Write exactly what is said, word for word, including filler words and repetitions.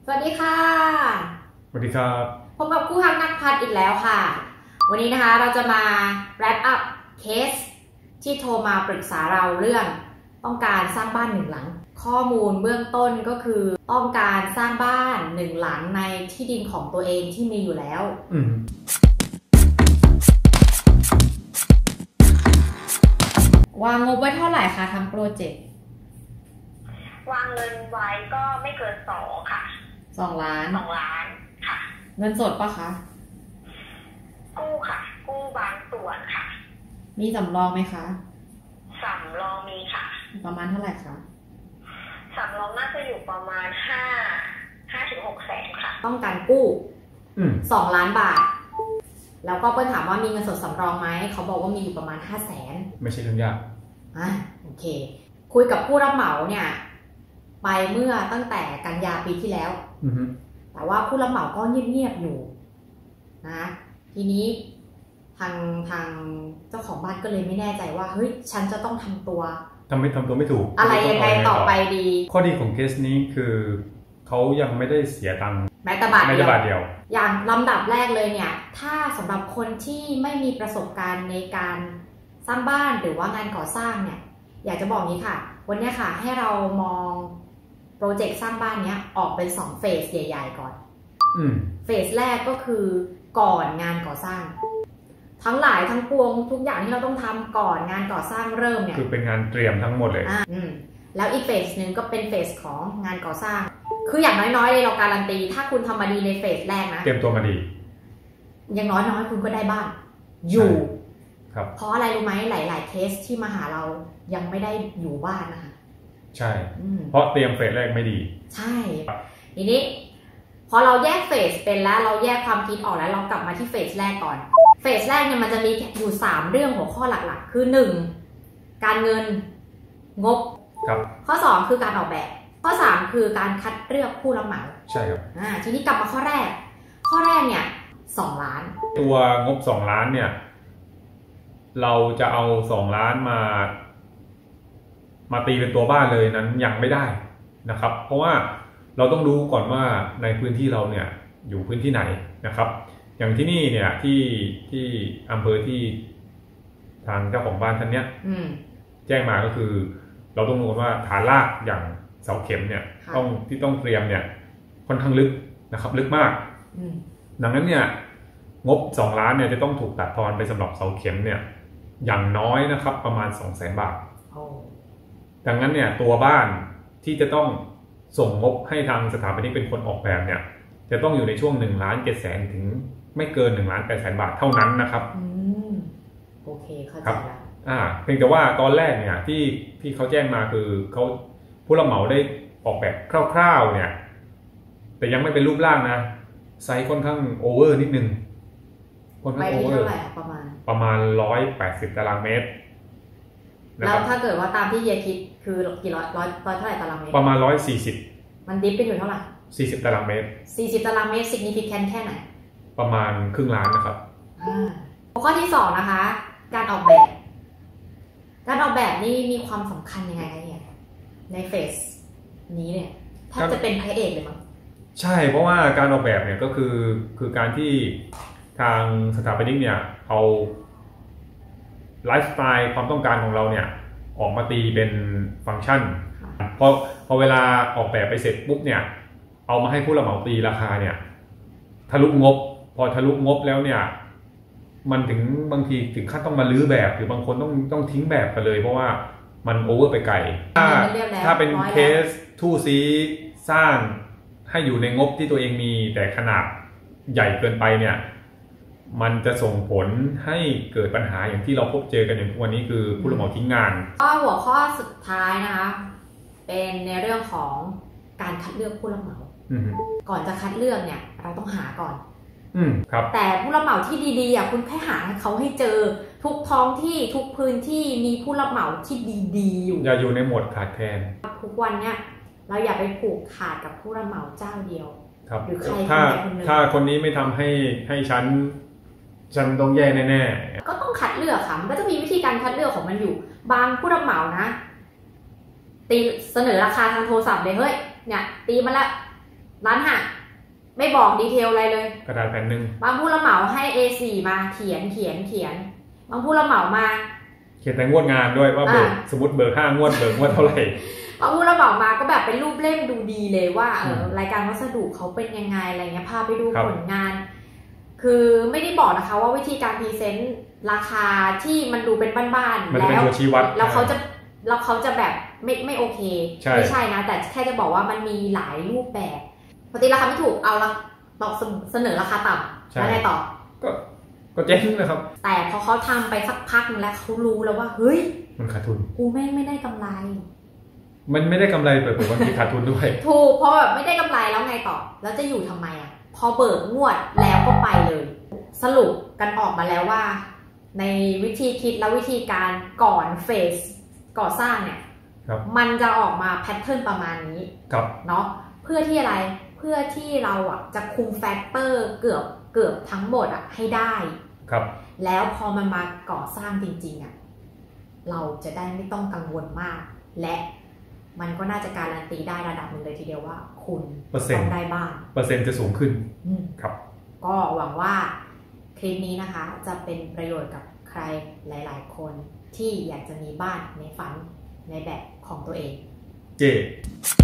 สวัสดีค่ะสวัสดีครับพบกับคู่ฮักนักพัฒน์อีกแล้วค่ะวันนี้นะคะเราจะมา wrap up เคสที่โทรมาปรึกษาเราเรื่องต้องการสร้างบ้านหนึ่งหลังข้อมูลเบื้องต้นก็คือต้องการสร้างบ้านหนึ่งหลังในที่ดินของตัวเองที่มีอยู่แล้ววางงบไว้เท่าไหร่คะทำโปรเจกต์วางเงินไว้ก็ไม่เกินสองค่ะสองล้านสองล้านค่ะเงินสดปะคะกู้ค่ะกู้บางส่วนค่ะมีสำรองไหมคะสำรองมีค่ะประมาณเท่าไหร่คะสำรองน่าจะอยู่ประมาณห้าห้าถึงหกแสนค่ะต้องการกู้สองล้านบาทแล้วก็เปิ้ลถามว่ามีเงินสดสำรองไหมเขาบอกว่ามีอยู่ประมาณห้าแสนไม่ใช่เรื่องยากอ่ะโอเคคุยกับผู้รับเหมาเนี่ยไปเมื่อตั้งแต่กันยาปีที่แล้วแต่ว่าผู้รับเหมาก็เงียบๆอยู่นะทีนี้ทางทางเจ้าของบ้านก็เลยไม่แน่ใจว่าเฮ้ยฉันจะต้องทำตัวทำไม่ทำตัวไม่ถูกอะไรยังไงต่อไปดีข้อดีของเคสนี้คือเขายังไม่ได้เสียตังค์แม้แต่บาทเดียวอย่างลำดับแรกเลยเนี่ยถ้าสำหรับคนที่ไม่มีประสบการณ์ในการสร้างบ้านหรือว่างานก่อสร้างเนี่ยอยากจะบอกนี้ค่ะวันนี้ค่ะให้เรามองโปรเจกต์สร้างบ้านนี้ออกเป็นสองเฟสใหญ่ๆก่อนเฟสแรกก็คือก่อนงานก่อสร้างทั้งหลายทั้งปวงทุกอย่างที่เราต้องทำก่อนงานก่อสร้างเริ่มเนี่ยคือเป็นงานเตรียมทั้งหมดเลยอืมแล้วอีกเฟสหนึ่งก็เป็นเฟสของงานก่อสร้างคืออย่างน้อยๆเลยเราการันตีถ้าคุณทำมาดีในเฟสแรกนะเตรียมตัวมาดีอย่างน้อยๆคุณก็ได้บ้านอยู่ครับเพราะอะไรรู้ไหมหลายๆเคสที่มาหาเรายังไม่ได้อยู่บ้านนะคะใช่เพราะเตรียมเฟสแรกไม่ดีใช่ทีนี้พอเราแยกเฟสเป็นแล้วเราแยกความคิดออกแล้วเรากลับมาที่เฟสแรกก่อนเฟสแรกเนี่ยมันจะมีอยู่สามเรื่องหัวข้อหลักๆคือหนึ่งการเงินงบครับข้อสองคือการออกแบบข้อสามคือการคัดเลือกผู้รับเหมาใช่ครับอ่าทีนี้กลับมาข้อแรกข้อแรกเนี่ยสองล้านตัวงบสองล้านเนี่ยเราจะเอาสองล้านมามาตีเป็นตัวบ้านเลยนั้นยังไม่ได้นะครับเพราะว่าเราต้องรู้ก่อนว่าในพื้นที่เราเนี่ยอยู่พื้นที่ไหนนะครับอย่างที่นี่เนี่ยที่ที่อำเภอที่ทางเจ้าของบ้านท่านเนี้ยแจ้งมาก็คือเราต้องรู้ว่าฐานรากอย่างเสาเข็มเนี่ยต้องที่ต้องเตรียมเนี่ยค่อนข้างลึกนะครับลึกมากดังนั้นเนี่ยงบสองล้านเนี่ยจะต้องถูกตัดทอนไปสำหรับเสาเข็มเนี่ยอย่างน้อยนะครับประมาณ สองแสน บาทดังนั้นเนี่ยตัวบ้านที่จะต้องส่งงบให้ทางสถาปนิกเป็นคนออกแบบเนี่ยจะต้องอยู่ในช่วงหนึ่งล้านเจ็ดแสนถึงไม่เกินหนึ่งล้านแปดแสนบาทเท่านั้นนะครับอืมโอเคเข้าใจแล้วอ่าเพียงแต่ว่าตอนแรกเนี่ยที่ที่เขาแจ้งมาคือเขาผู้รับเหมาได้ออกแบบคร่าวๆเนี่ยแต่ยังไม่เป็นรูปร่างนะไซส์ค่อนข้างโอเวอร์นิดนึงค่อนข้างโอเวอร์ประมาณประมาณร้อยแปดสิบตารางเมตรแล้วถ้าเกิดว่าตามที่เฮียคิดคือกี่ร้อยร้อยร้อยเท่าไหร่ตารางเมตรประมาณร้อยสี่สิบมันดิฟไปถึงเท่าไหร่สี่สิบตารางเมตรสี่สิบตารางเมตร significant แค่ไหนประมาณครึ่งล้านนะครับอ่าข้อที่สองนะคะการออกแบบการออกแบบนี่มีความสำคัญยังไงคะเนี่ยในเฟสนี้เนี่ยแทบจะเป็นพระเอกเลยมั้งใช่เพราะว่าการออกแบบเนี่ยก็คือคือการที่ทางสถาปนิกเนี่ยเอาไลฟ์สไตล์ความต้องการของเราเนี่ยออกมาตีเป็นฟังก์ชันพอพอเวลาออกแบบไปเสร็จปุ๊บเนี่ยเอามาให้ผู้รับเหมาตีราคาเนี่ยทะลุงบพอทะลุงบแล้วเนี่ยมันถึงบางทีถึงขั้นต้องมาลื้อแบบหรือบางคนต้องต้องทิ้งแบบไปเลยเพราะว่ามันโอเวอร์ไปไกลถ้าถ้าเป็นเคสทู่ซีสร้างให้อยู่ในงบที่ตัวเองมีแต่ขนาดใหญ่เกินไปเนี่ยมันจะส่งผลให้เกิดปัญหาอย่างที่เราพบเจอกันอย่างทุกวันนี้คือผู้รับเหมาทิ้งงานข้อหัวข้อสุดท้ายนะคะเป็นในเรื่องของการคัดเลือกผู้รับเหมาก่อนจะคัดเลือกเนี่ยเราต้องหาก่อนอืมครับแต่ผู้รับเหมาที่ดีๆอ่ะคุณแค่หาเขาให้เจอทุกท้องที่ทุกพื้นที่มีผู้รับเหมาที่ดีๆอยู่อย่าอยู่ในโหมดขาดแคลนทุกวันเนี่ยเราอย่าไปผูกขาดกับผู้รับเหมาเจ้าเดียวหรือใครถ้าถ้าคนนี้ไม่ทำให้ให้ฉันฉันต้องแย่แน่ๆก็ต้องคัดเลือกค่ะมันก็จะมีวิธีการคัดเลือกของมันอยู่บางผู้รับเหมานะตีเสนอราคาทางโทรศัพท์เลยเฮ้ยเนี่ยตีมาละร้านหักไม่บอกดีเทลอะไรเลยกระดาษแผ่นหนึ่งบางผู้รับเหมาให้ เอ โฟร์ มาเขียนเขียนเขียนบางผู้รับเหมามาเขียนแต่งวดงานด้วยว่าเบิกสมมติเบิกห้างวดเบิกงวดเท่าไหร่บางผู้รับเหมามาก็แบบเป็นรูปเล่มดูดีเลยว่าเออรายการวัสดุเขาเป็นยังไงอะไรเงี้ยพาไปดูผลงานคือไม่ได้บอกนะคะว่าวิธีการพรีเซนต์ราคาที่มันดูเป็นบ้านๆแล้วแล้วเขาจะแล้วเขาจะแบบไม่ไม่โอเคไม่ใช่นะแต่แค่จะบอกว่ามันมีหลายรูปแบบปกติราคาไม่ถูกเอาละตอกเสนอราคาต่ำแล้วไงต่อก็ก็เจ๊งนะครับแต่พอเขาทำไปสักพักนึงแล้วเขารู้แล้วว่าเฮ้ยมันขาดทุนกูแม่งไม่ได้กำไรมันไม่ได้กำไรแต่ผมว่ามีขาดทุนด้วยถูกเพราะแบบไม่ได้กำไรแล้วไงต่อแล้วจะอยู่ทำไมอ่ะพอเบิกงวดแล้วก็ไปเลยสรุปกันออกมาแล้วว่าในวิธีคิดและวิธีการก่อนเฟสก่อสร้างเนี่ยมันจะออกมาแพทเทิร์นประมาณนี้เนาะเพื่อที่อะไรเพื่อที่เราอ่ะจะคุมแฟกเตอร์เกือบเกือบทั้งหมดอ่ะให้ได้ครับแล้วพอมันมาก่อสร้างจริงๆอ่ะเราจะได้ไม่ต้องกังวลมากและมันก็น่าจะการันตีได้ระดับหนึ่งเลยทีเดียวว่าคุณต้องได้บ้านเปอร์เซ็นต์จะสูงขึ้นครับก็หวังว่าคลิปนี้นะคะจะเป็นประโยชน์กับใครหลายๆคนที่อยากจะมีบ้านในฝันในแบบของตัวเองเจ